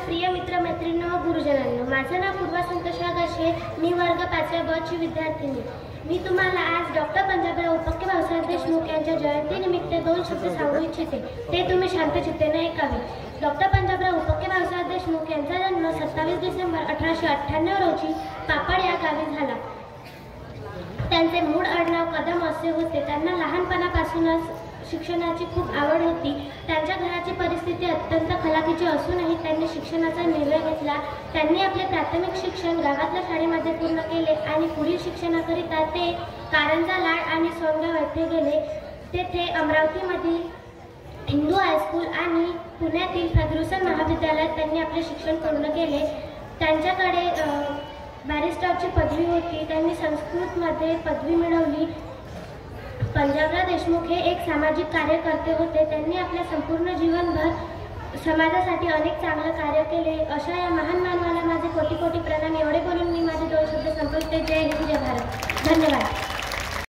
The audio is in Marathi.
प्रिय मित्र मैत्रिणींनो व गुरुजनांनो, माझं नाव पूर्वा संतोष गाशे, मी वर्ग 5व्या ब ची विद्यार्थिनी। मी तुम्हाला आज डॉक्टर पंजाबराव उपके भाऊसाहेब देशमुख यांच्या जयंतीनिमित्त 2 शब्द सांगू इच्छिते, ते तुम्ही शांत चित्तेने ऐकावे। डॉक्टर पंजाबराव उपके भाऊसाहेब देशमुख यांचा जन्म 27 डिसेंबर 1898 रोजी पापड या गावी झाला। त्यांचे मूळ आडनाव कदम असे होते। त्यांना लहानपणापासूनच शिक्षणाची खूप आवड होती। त्यांच्या घराची परिस्थिती अत्यंत खलाकीची असूनही त्यांनी शिक्षणाचा निर्णय घेतला। त्यांनी आपले प्राथमिक शिक्षण गावातल्या शाळेमध्ये पूर्ण केले आणि पुढील शिक्षणाकरिता ते कारंजा लाड आणि सोनगाव येथे गेले। तेथे अमरावतीमधील हिंदू हायस्कूल आणि पुण्यातील फर्ग्युसन महाविद्यालयात त्यांनी आपले शिक्षण पूर्ण केले। त्यांच्याकडे बॅरिस्टरची पदवी होती। त्यांनी संस्कृतमध्ये पदवी मिळवली। पंजाबराव देशमुख हे एक सामाजिक कार्यकर्ते होते। त्यांनी आपल्या संपूर्ण जीवनभर समाजासाठी अनेक चांगले कार्य केले। अशा या महान मानवाला माझे कोटी कोटी प्रणाम। एवढे बोलून मी माझे 2 शब्द संपवते। जय हिंद, जय भारत। धन्यवाद।